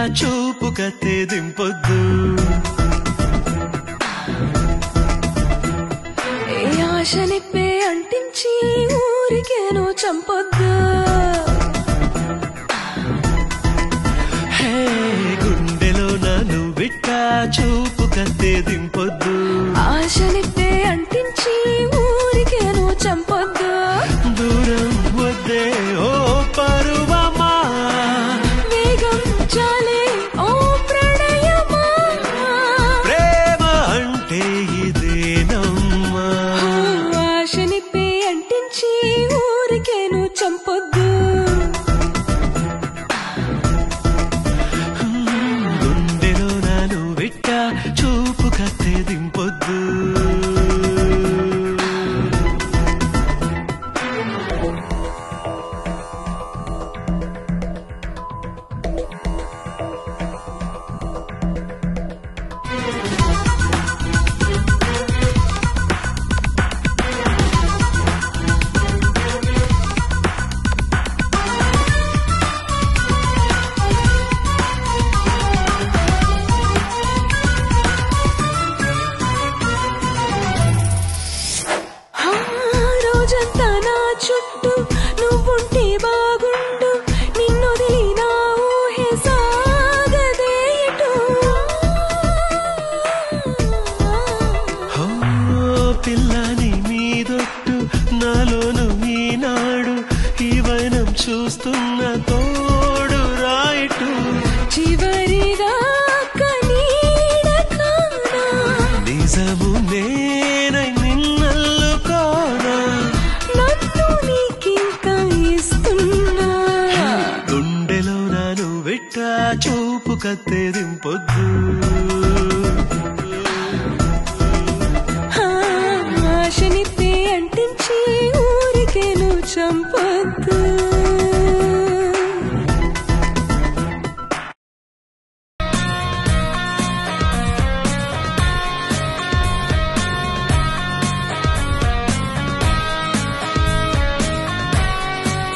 చూపు కత్తే దింపొద్దు ఆశ నిప్పే అంటించి ఊరికేను చంపొద్దు గుండెలో నన్ను బిట్ట చూపు కత్తే దింపొద్దు ఆశ నిప్పే అంటించి ఊరికేను చంపొద్దు దూరం వద్దే ఓ పరువమా వేగం చాలే ఓ ప్రణయమా ప్రేమ అంటే ఇదేనమ్మా ఆశ నిప్పే అంటించి ఊరికేను చంపొద్దు గుండెలో నన్ను బిట్ట చూపు కత్తే దింపొద్దు రోజంతా నా చుట్టూ నువ్వుంటే బాగుండు నిన్నొదిలి నా ఊహే సాగదే ఇటు పిల్లని మీదొట్టు నాలోను ఈనాడు ఈ వైనం చూస్తున్న తోడు రాయిటు చివరిగా కనీడ కానా నిజము నేనై నిన్నల్లుకోనా నన్ను నీకింకా ఇస్తున్నా గుండెలో నాను బిట్ట చూపు కత్తే దింపొద్దు ఆశ నిప్పే అంటించి ఊరికేను చంపొద్దు